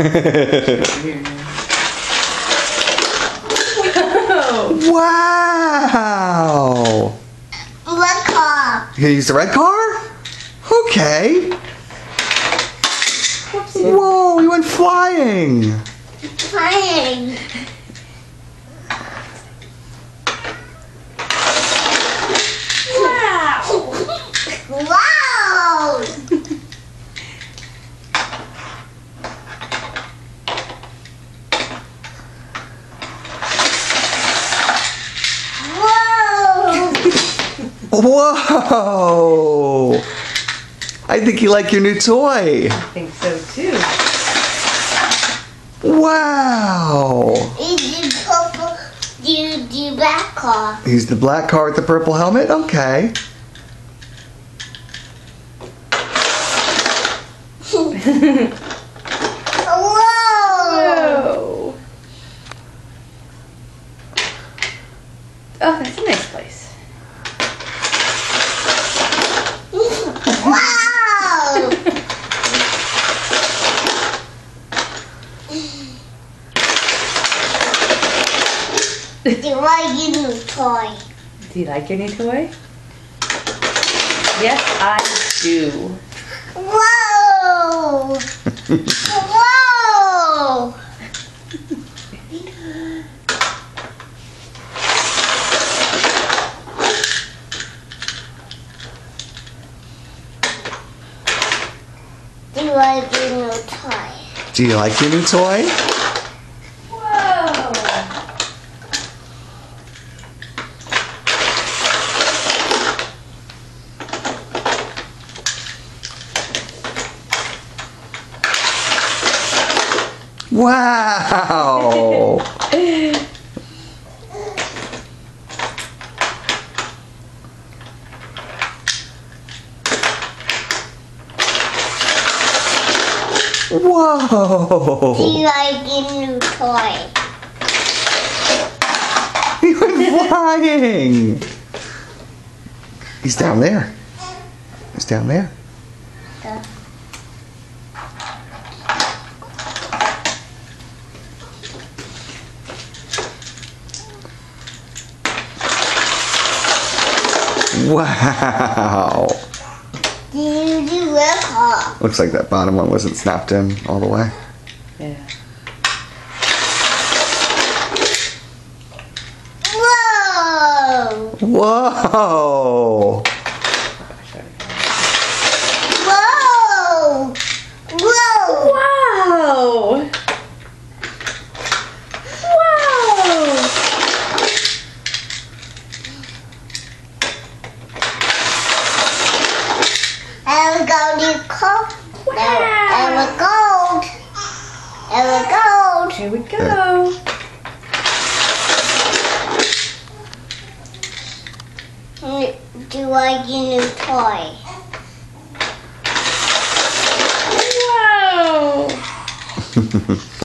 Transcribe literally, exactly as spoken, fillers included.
Wow! Red car. You gonna use the red car? Okay. Whoa, you went flying. Flying. Wow. Wow. Whoa! I think you like your new toy. I think so too. Wow! Is the purple, the, the black car. He's the black car with the purple helmet? Okay. Whoa! Whoa. Oh, that's a nice place. Wow! Do you like your new toy? Do you like your new toy? Yes, I do. Whoa! Whoa! Do you like your new toy? Do you like your new toy? Whoa! Wow! Whoa! Do you like your new toy? He went flying! He's down there. He's down there. Go. Wow! Do you do red car? Looks like that bottom one wasn't snapped in all the way. Yeah. Whoa! Whoa! Whoa! Whoa! Wow! Wow! And we go to car. Wow! And we gold. And we gold. Here we go. Do you like your new toy? Wow!